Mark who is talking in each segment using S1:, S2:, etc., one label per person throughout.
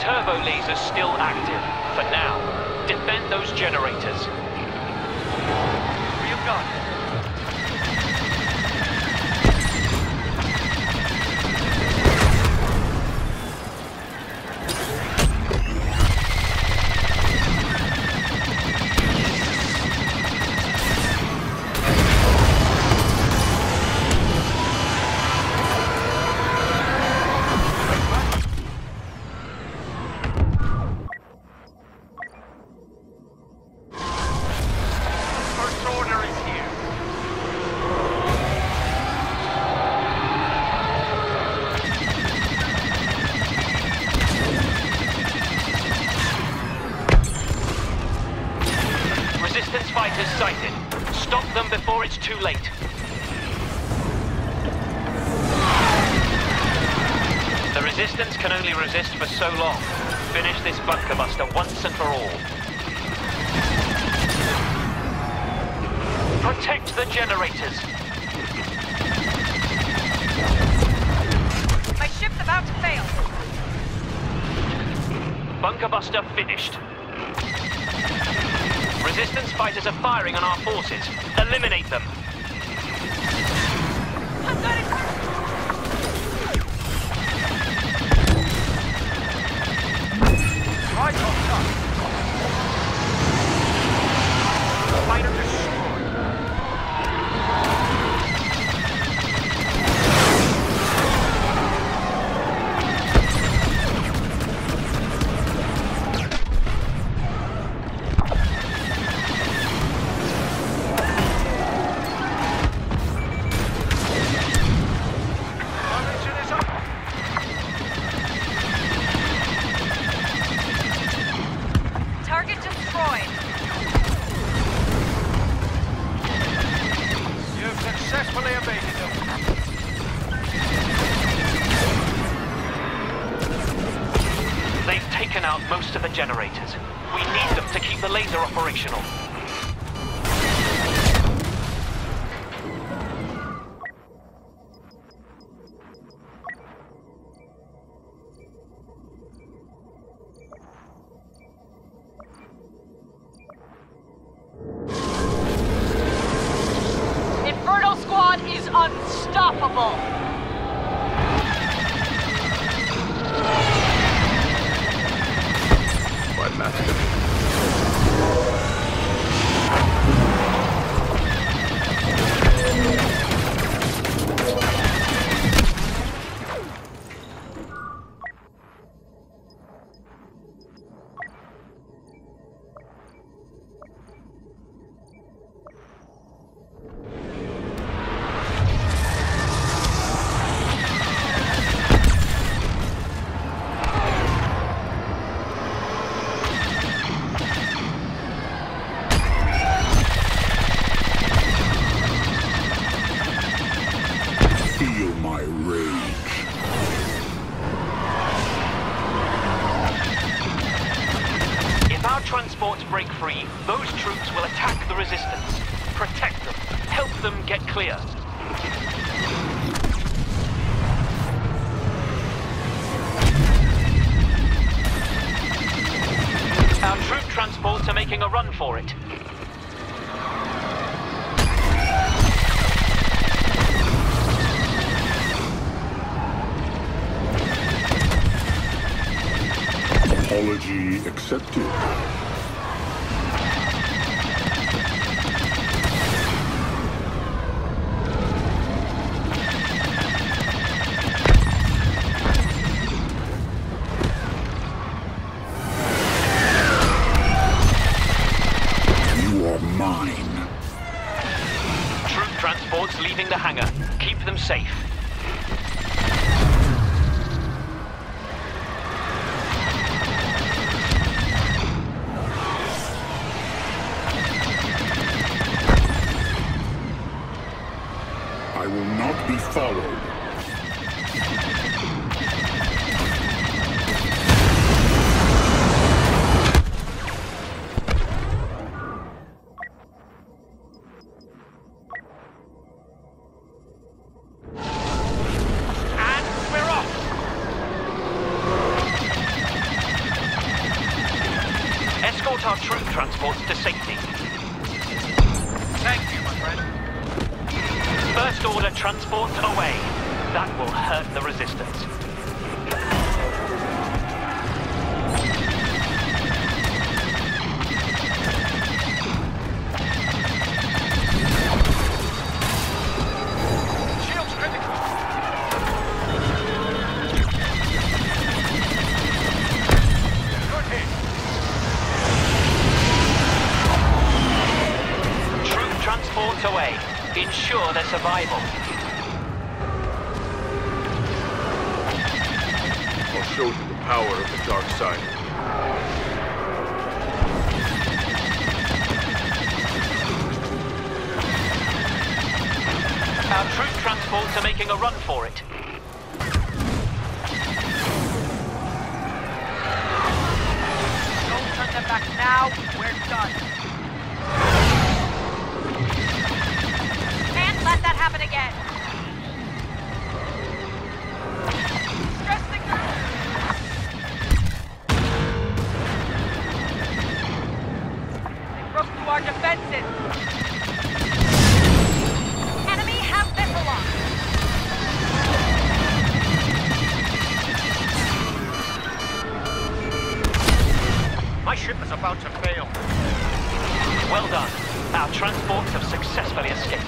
S1: turbo laser's still active. For now, defend those generators. Real gun. Fighters sighted. Stop them before it's too late. The Resistance can only resist for so long. Finish this bunker buster once and for all. Protect the generators.
S2: My ship's about to fail.
S1: Bunker buster finished. Resistance fighters are firing on our forces. Eliminate them.
S2: I've got it.
S1: Right on top. Fighter destroyed.
S2: Target destroyed.
S1: You've successfully evaded them. They've taken out most of the generators. We need them to keep the laser operational.
S2: Inferno Squad is unstoppable.
S3: My master. Feel my rage.
S1: If our transports break free, those troops will attack the Resistance. Protect them. Help them get clear. Our troop transports are making a run for it.
S3: Apology accepted. You are mine.
S1: Troop transports leaving the hangar. Keep them safe.
S3: I will not be followed.
S1: And we're off! transports to safety.
S4: Thank you, my friend.
S1: First Order transports away. That will hurt the resistance.
S4: Shield's critical. Good hit.
S1: Troop transports away. Ensure their survival.
S4: I'll show you the power of the dark side.
S1: Our troop transports are making a run for it.
S2: Don't turn them back now. We're done. Can't let that happen again. Stress signal. They broke through our defenses. Enemy have missile launch.
S4: My ship is about to fail.
S1: Well done. Our transports have successfully escaped.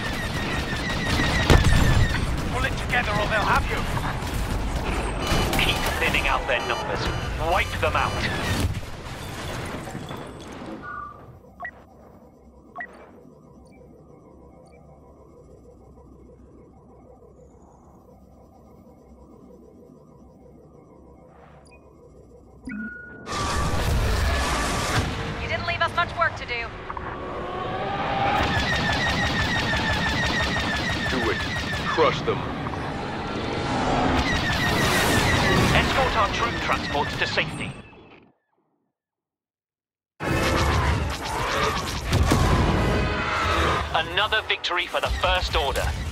S4: Pull it together or they'll have you.
S1: Keep thinning out their numbers. Wipe them out.
S2: You didn't leave us much work to do.
S4: Do it. Crush them.
S1: Escort our troop transports to safety. Another victory for the First Order.